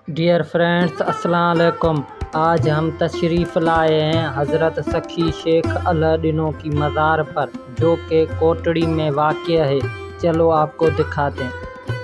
Dear friends, अस्सलाम वालेकुम। आज हम तशरीफ़ लाए हैं हज़रत सखी शेख अल्लाhdino की मज़ार पर, जो कि कोटड़ी में वाक़ है। चलो आपको दिखाते हैं।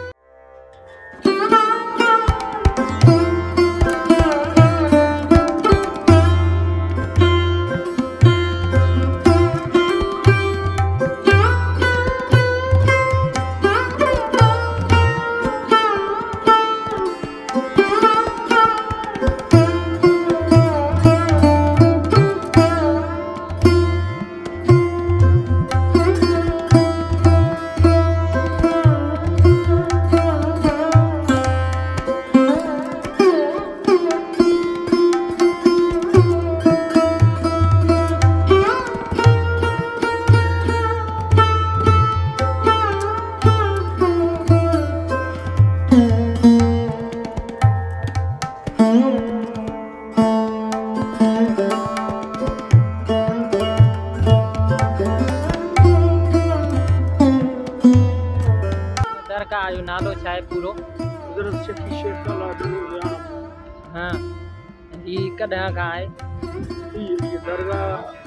दरगाह जो नालो छा है पूरो? हज़रत सखी शेख अल्लाhdino। हाँ, ये कॾहिं खां आहे? ये दरगाह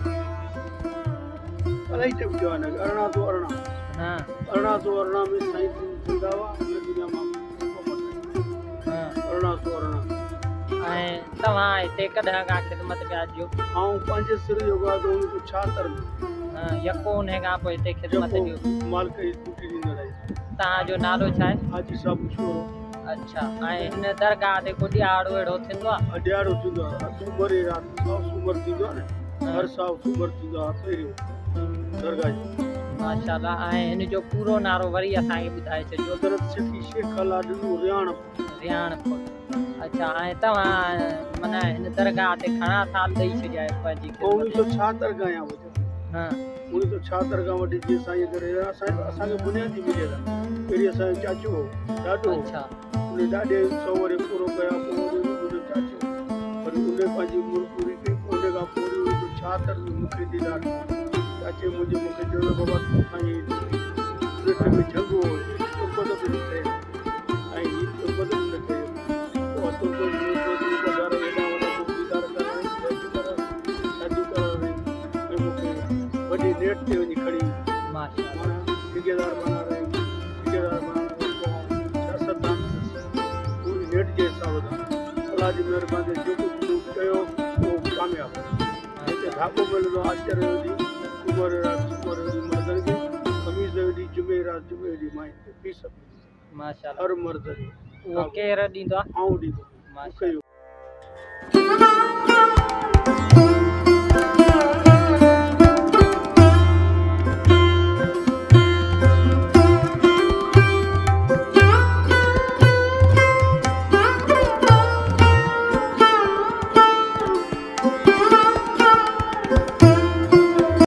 अलाई टाइम जो है 1818। हाँ 1818 में साईं जिंदावा मदीना मां हाँ 1818। ऐं तव्हां हिते कॾहिं खां ख़िदमत पिया ॾियो? आऊं पंहिंजे सिर जो गादो 1976 में। हाँ, यको उन खां पोइ हिते ख़िदमत ॾियो। मालिक जी ड्यूटी ॾींदो रही। तव्हांजो नालो छा आहे? हाजी साहब मशहूर। अच्छा, ऐं हिन दरगाह ते को ॾियारो अहिड़ो थींदो आहे? ॾियारो थींदो आहे, सूमर जी राति साफ़ सूमर थींदो आहे न, हर साफ़ सूमर थींदो आहे पहिरियों दरगाह जो। माशाल्लाह। ऐं हिन जो पूरो नालो वरी असांखे ॿुधाए छॾियो। हज़रत सखी शेख अल्लाhdino रियाणपुर। अच्छा, ऐं तव्हां माना हिन दरगाह ते घणा साल ॾेई छॾिया आहियो पंहिंजी ख़िदमत? 1976 खां आहियां वजह। हाँ 1976 खां वठी जीअं साईं करे असांखे बुनियादी मिले था। पहिरीं असांजो चाचो हो ॾाढो। अच्छा, उन ॾाढे सौ वरी पूरो कया, पोइ मुंहिंजो चाचो वरी उन पंहिंजी उमिरि पूरी कई। उन खां पोइ 1976 में मूंखे ॾिना चाचे मूंखे चयो बाबा साईं उन टाइम में जंग हो, उबत बि न थिए ऐं हीअ उबत बि न थिए। पोइ घर वेंदा वॾा चौकीदार शादियूं करण ऐं मूंखे वॾी नेट ते वञी खणी माशाल्लाह। ठेकेदार बना रहे पूरी नेट जे हिसाब सां। अल्लाह जी महिरबानी जो कुझु कयो उहो कामयाबु। हिते धाॻो मिलंदो आहे आश्चर्य जो ॾींहुं, सूमर जो ॾींहुं मर्दनि खे, ख़मीस जो ॾींहुं, जुमे जो ॾींहुं माई खे फी सघे माशाल्लाह। हर मर्द उहो केरु ॾींदो आहे? आऊं ॾींदो माशाल्लाह।